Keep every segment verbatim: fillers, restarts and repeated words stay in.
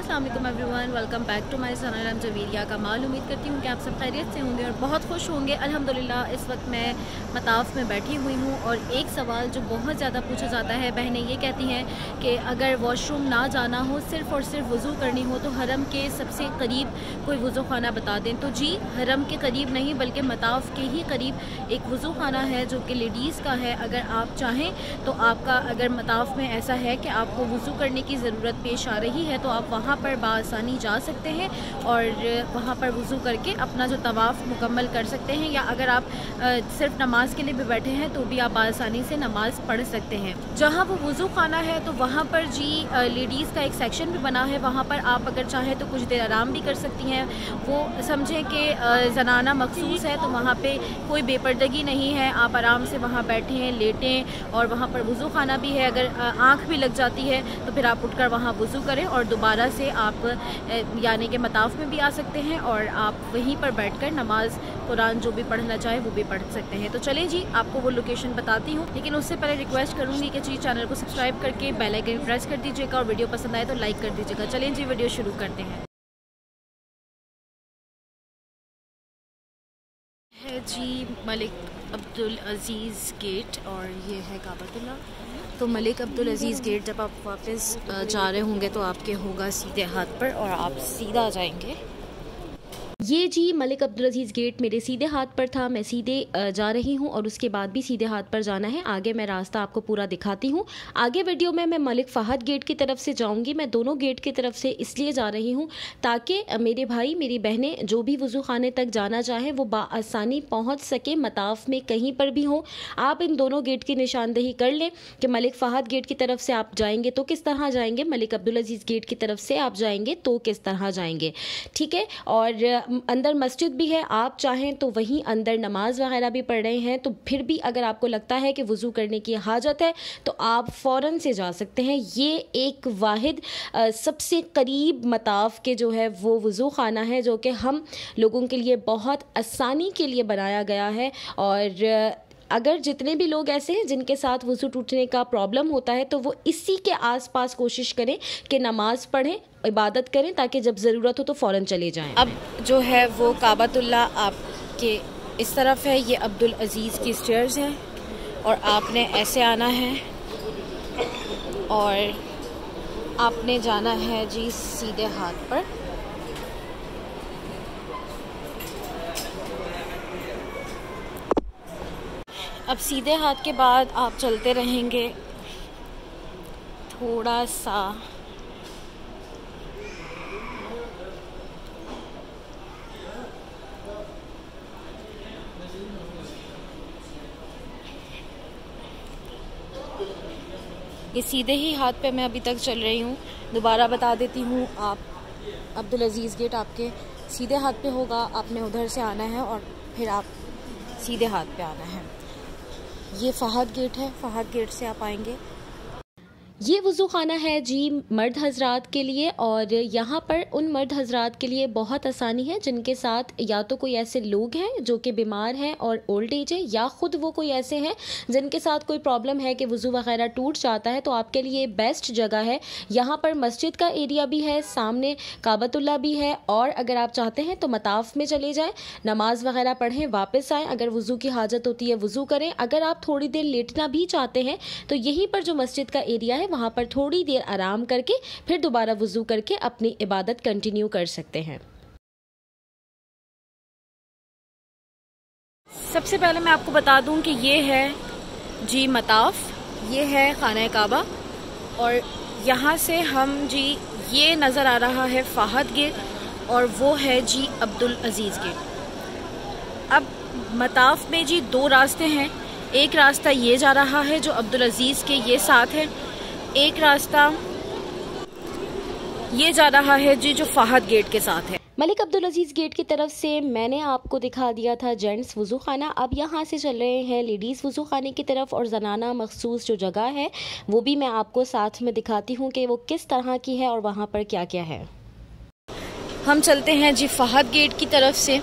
अस्सलाम वालेकुम everyone, welcome back to my channel. I am Javeria Kamal. उम्मीद करती हूँ कि आप सब खैरियत से होंगे और बहुत खुश होंगे। अल्हम्दुलिल्लाह इस वक्त मैं मताफ़ में बैठी हुई हूँ और एक सवाल जो बहुत ज़्यादा पूछा जाता है, बहनें ये कहती हैं कि अगर वॉशरूम ना जाना हो, सिर्फ़ और सिर्फ वज़ू करनी हो तो हरम के सबसे करीब कोई वज़ू खाना बता दें। तो जी, हरम के करीब नहीं बल्कि मताफ़ के ही करीब एक वज़ू खाना है जो कि लेडीज़ का है। अगर आप चाहें तो आपका अगर मताफ़ में ऐसा है कि आपको वज़ू करने की ज़रूरत पेश आ रही है तो आप वहाँ पर बासानी जा सकते हैं और वहाँ पर वज़ू करके अपना जो तवाफ़ मुकम्मल कर सकते हैं। या अगर आप सिर्फ नमाज के लिए भी बैठे हैं तो भी आप बासानी से नमाज़ पढ़ सकते हैं। जहाँ वो वज़ू खाना है तो वहाँ पर जी लेडीज़ का एक सेक्शन भी बना है। वहाँ पर आप अगर चाहें तो कुछ देर आराम भी कर सकती हैं। वो समझें कि ज़नाना मखसूस है तो वहाँ पे कोई बेपर्दगी नहीं है। आप आराम से वहाँ बैठें, लेटें और वहाँ पर वज़ू खाना भी है। अगर आँख भी लग जाती है तो फिर आप उठकर वहाँ वज़ू करें और दोबारा से आप यानी कि मताफ़ में भी आ सकते हैं और आप वहीं पर बैठकर नमाज कुरान जो भी पढ़ना चाहे वो भी पढ़ सकते हैं। तो चलें जी, आपको वो लोकेशन बताती हूँ, लेकिन उससे पहले रिक्वेस्ट करूँगी कि जी चैनल को सब्सक्राइब करके बेल आइकन प्रेस कर दीजिएगा और वीडियो पसंद आए तो लाइक कर दीजिएगा। चलें जी, वीडियो शुरू करते हैं। है जी मलिक अब्दुल अज़ीज़ गेट और ये है काबतुल्लाह। तो मलिक अब्दुल अज़ीज़ गेट जब आप वापस जा रहे होंगे तो आपके होगा सीधे हाथ पर और आप सीधा जाएंगे। ये जी मलिक अब्दुल अज़ीज़ गेट मेरे सीधे हाथ पर था। मैं सीधे जा रही हूँ और उसके बाद भी सीधे हाथ पर जाना है। आगे मैं रास्ता आपको पूरा दिखाती हूँ। आगे वीडियो में मैं मलिक फ़हद गेट की तरफ से जाऊँगी। मैं दोनों गेट की तरफ से इसलिए जा रही हूँ ताकि मेरे भाई मेरी बहनें जो भी वज़ू खाने तक जाना चाहें वो बाआसानी पहुँच सके, मताफ़ में कहीं पर भी हो। आप इन दोनों गेट की निशानदेही कर लें कि मलिक फ़हद गेट की तरफ से आप जाएंगे तो किस तरह जाएंगे, मलिक अब्दुल अज़ीज़ गेट की तरफ से आप जाएंगे तो किस तरह जाएंगे, ठीक है। और अंदर मस्जिद भी है, आप चाहें तो वहीं अंदर नमाज वगैरह भी पढ़ रहे हैं तो फिर भी अगर आपको लगता है कि वज़ू करने की हाजत है तो आप फ़ौरन से जा सकते हैं। ये एक वाहिद सबसे करीब मताफ़ के जो है वो वज़ू खाना है जो कि हम लोगों के लिए बहुत आसानी के लिए बनाया गया है। और अगर जितने भी लोग ऐसे हैं जिनके साथ वज़ू टूटने का प्रॉब्लम होता है तो वो इसी के आसपास कोशिश करें कि नमाज पढ़ें, इबादत करें ताकि जब ज़रूरत हो तो फ़ौरन चले जाएं। अब जो है वो काबतुल्लाह आपके इस तरफ है, ये अब्दुल अज़ीज़ की स्टेयर्स हैं और आपने ऐसे आना है और आपने जाना है जी सीधे हाथ पर। अब सीधे हाथ के बाद आप चलते रहेंगे थोड़ा सा ये सीधे ही हाथ पे मैं अभी तक चल रही हूँ। दोबारा बता देती हूँ, आप अब्दुल अज़ीज़ गेट आपके सीधे हाथ पे होगा, आपने उधर से आना है और फिर आप सीधे हाथ पे आना है। ये फ़हद गेट है, फ़हद गेट से आप आएंगे। ये वज़ू खाना है जी मर्द हज़रात के लिए और यहाँ पर उन मर्द हज़रात के लिए बहुत आसानी है जिनके साथ या तो कोई ऐसे लोग हैं जो कि बीमार हैं और ओल्ड एज है या ख़ुद वो कोई ऐसे हैं जिनके साथ कोई प्रॉब्लम है कि वज़ू वगैरह टूट जाता है। तो आपके लिए बेस्ट जगह है। यहाँ पर मस्जिद का एरिया भी है, सामने काबतुल्लाह भी है और अगर आप चाहते हैं तो मताफ़ में चले जाएँ, नमाज वगैरह पढ़ें, वापस आएँ। अगर वज़ू की हाजत होती है वज़ू करें। अगर आप थोड़ी देर लेटना भी चाहते हैं तो यहीं पर जो मस्जिद का एरिया है वहाँ पर थोड़ी देर आराम करके फिर दोबारा वज़ू करके अपनी इबादत कंटिन्यू कर सकते हैं। सबसे पहले मैं आपको बता दूं कि ये है जी मताफ़, ये है खाना काबा और यहाँ से हम जी ये नज़र आ रहा है फ़हद गेट और वो है जी अब्दुल अज़ीज़ गेट। अब मताफ़ में जी दो रास्ते हैं। एक रास्ता ये जा रहा है जो अब्दुल अज़ीज़ के ये साथ है, एक रास्ता ये जा रहा है जी जो फ़हद गेट के साथ है। मलिक अब्दुल अज़ीज़ गेट की तरफ से मैंने आपको दिखा दिया था जेंट्स वज़ू खाना। अब यहाँ से चल रहे हैं लेडीज़ वज़ू खाने की तरफ और ज़नाना मखसूस जो जगह है वो भी मैं आपको साथ में दिखाती हूँ कि वो किस तरह की है और वहाँ पर क्या क्या है। हम चलते हैं जी फ़हद गेट की तरफ से।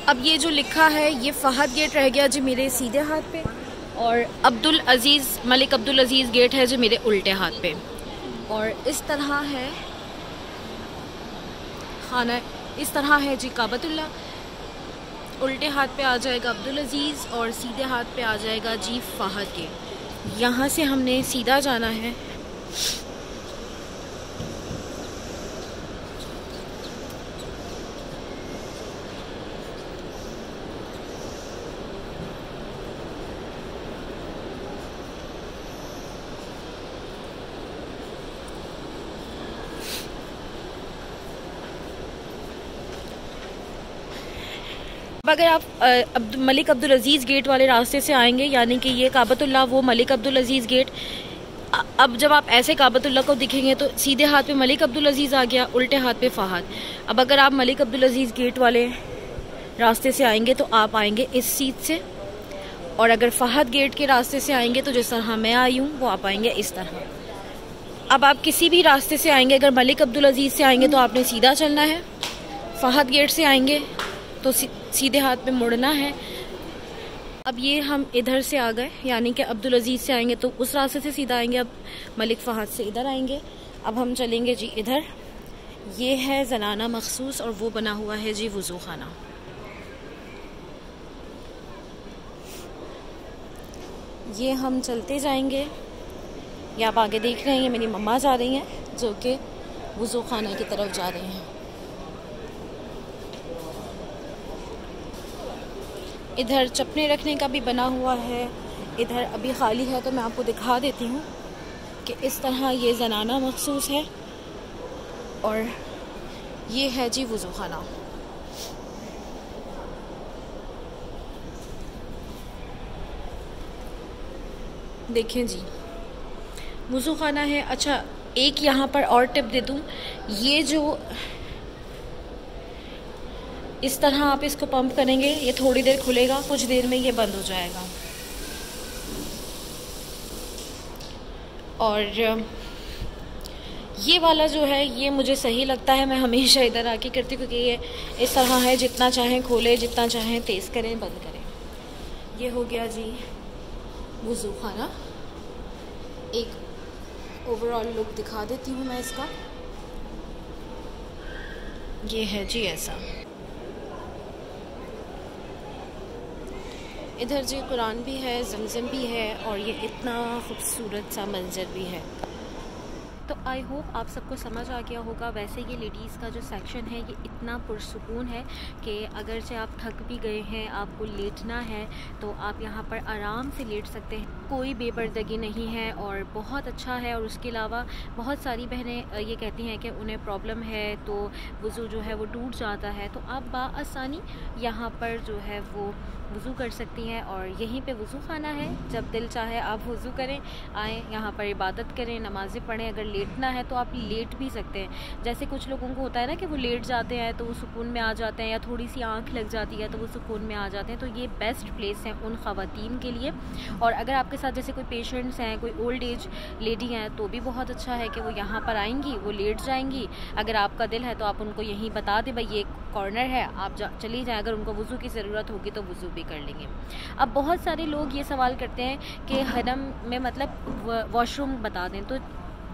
अब ये जो लिखा है ये फ़हद गेट रह गया जी मेरे सीधे हाथ पे, और अब्दुल अज़ीज़ मलिक अब्दुल अज़ीज़ गेट है जो मेरे उल्टे हाथ पे। और इस तरह है खाना, इस तरह है जी काबतुल्ला। उल्टे हाथ पे आ जाएगा अब्दुल अज़ीज़ और सीधे हाथ पे आ जाएगा जी फ़हद गेट। यहाँ से हमने सीधा जाना है। अगर आप अब मलिक अब्दुल अज़ीज़ गेट वाले रास्ते से आएंगे, यानी कि ये काबतुल्ला वो मलिक अब्दुल अज़ीज़ गेट, अब जब आप ऐसे काबतुल्ला को दिखेंगे तो सीधे हाथ पे मलिक अब्दुल अज़ीज़ आ गया, उल्टे हाथ पे फ़हद। अब अगर आप मलिक अब्दुल अज़ीज़ गेट वाले रास्ते से आएंगे तो आप आएंगे इस सीट से, और अगर फ़हद गेट के रास्ते से आएंगे तो जिस तरह मैं आई हूँ वो आप आएंगे इस तरह। अब आप किसी भी रास्ते से आएंगे, अगर मलिक अब्दुल अज़ीज़ से आएंगे तो आपने सीधा चलना है, फ़हद गेट से आएंगे तो सीधे हाथ पे मुड़ना है। अब ये हम इधर से आ गए, यानी कि अब्दुल अज़ीज़ से आएंगे तो उस रास्ते से सीधा आएंगे, अब मलिक फ़हद से इधर आएंगे। अब हम चलेंगे जी इधर, ये है ज़नाना मखसूस और वो बना हुआ है जी वज़ू खाना। ये हम चलते जाएंगे। ये आप आगे देख रहे हैं, ये मेरी मम्मा जा रही हैं जो कि वज़ू खाना की तरफ जा रही हैं। इधर चपने रखने का भी बना हुआ है, इधर अभी खाली है तो मैं आपको दिखा देती हूँ कि इस तरह ये ज़नाना मखसूस है और ये है जी वज़ू खाना। देखें जी वज़ू खाना है। अच्छा एक यहाँ पर और टिप दे दूँ, ये जो इस तरह आप इसको पंप करेंगे, ये थोड़ी देर खुलेगा, कुछ देर में ये बंद हो जाएगा। और ये वाला जो है ये मुझे सही लगता है, मैं हमेशा इधर आके करती हूँ क्योंकि ये इस तरह है, जितना चाहें खोलें, जितना चाहें तेज़ करें, बंद करें। ये हो गया जी वज़ू खाना। एक ओवरऑल लुक दिखा देती हूँ मैं इसका। ये है जी ऐसा। इधर जी कुरान भी है, ज़मज़म भी है और ये इतना खूबसूरत सा मंजर भी है। तो आई होप आप सबको समझ आ गया होगा। वैसे ये लेडीज़ का जो सेक्शन है ये इतना पुरसुकून है कि अगर से आप थक भी गए हैं, आपको लेटना है तो आप यहाँ पर आराम से लेट सकते हैं, कोई बेपर्दगी नहीं है और बहुत अच्छा है। और उसके अलावा बहुत सारी बहनें ये कहती हैं कि उन्हें प्रॉब्लम है तो वज़ू जो है वो टूट जाता है, तो आप बाआसानी यहाँ पर जो है वो वज़ू कर सकती हैं। और यहीं पे वज़ू खाना है, जब दिल चाहे आप वज़ू करें, आएँ यहाँ पर इबादत करें, नमाज़ें पढ़ें। अगर लेटना है तो आप लेट भी सकते हैं। जैसे कुछ लोगों को होता है ना कि वो लेट जाते हैं तो वो सुकून में आ जाते हैं, या थोड़ी सी आँख लग जाती है तो वो सुकून में आ जाते हैं। तो ये बेस्ट प्लेस है उन ख़वातीन के लिए। और अगर आपके साथ जैसे कोई पेशेंट्स हैं, कोई ओल्ड एज लेडी हैं, तो भी बहुत अच्छा है कि वो यहाँ पर आएंगी, वो लेट जाएंगी। अगर आपका दिल है तो आप उनको यहीं बता दें भाई ये कॉर्नर है, आप जा चली जाएँ। अगर उनको वज़ू की ज़रूरत होगी तो वज़ू भी कर लेंगे। अब बहुत सारे लोग ये सवाल करते हैं कि हरम में मतलब वॉशरूम बता दें, तो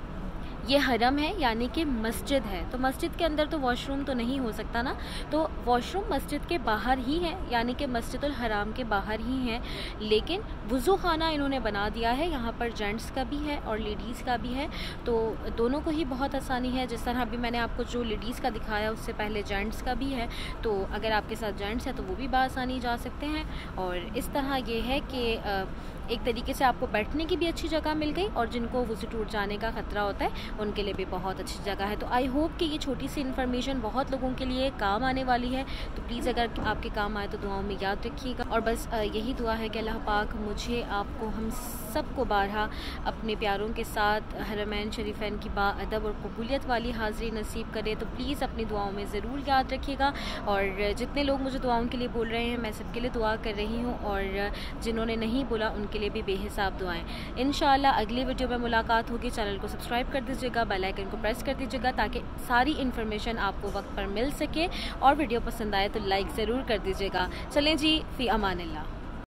ये हरम है यानी कि मस्जिद है, तो मस्जिद के अंदर तो वॉशरूम तो नहीं हो सकता ना, तो वॉशरूम मस्जिद के बाहर ही है, यानी कि मस्जिदुल हराम के बाहर ही है। लेकिन वज़ू खाना इन्होंने बना दिया है, यहाँ पर जेंट्स का भी है और लेडीज़ का भी है, तो दोनों को ही बहुत आसानी है। जिस तरह अभी मैंने आपको जो लेडीज़ का दिखाया उससे पहले जेंट्स का भी है, तो अगर आपके साथ जेंट्स है तो वो भी बआसानी जा सकते हैं। और इस तरह ये है कि एक तरीके से आपको बैठने की भी अच्छी जगह मिल गई, और जिनको वज़ू टूट जाने का ख़तरा होता है उनके लिए भी बहुत अच्छी जगह है। तो आई होप कि ये छोटी सी इन्फॉर्मेशन बहुत लोगों के लिए काम आने वाली है, तो प्लीज़ अगर आपके काम आए तो दुआओं में याद रखिएगा। और बस यही दुआ है कि अल्लाह पाक मुझे, आपको, हम सबको बारहा अपने प्यारों के साथ हरमैन शरीफैन की बाअदब और कबूलियत वाली हाज़िरी नसीब करे। तो प्लीज़ अपनी दुआओं में ज़रूर याद रखिएगा। और जितने लोग मुझे दुआओं के लिए बोल रहे हैं मैं सबके लिए दुआ कर रही हूँ, और जिन्होंने नहीं बोला उनके के लिए भी बेहिसाब दुआएं। इंशाअल्लाह अगली वीडियो में मुलाकात होगी। चैनल को सब्सक्राइब कर दीजिएगा, बेल आइकन को प्रेस कर दीजिएगा ताकि सारी इन्फॉर्मेशन आपको वक्त पर मिल सके, और वीडियो पसंद आए तो लाइक ज़रूर कर दीजिएगा। चलें जी, फ़ी अमानिल्लाह।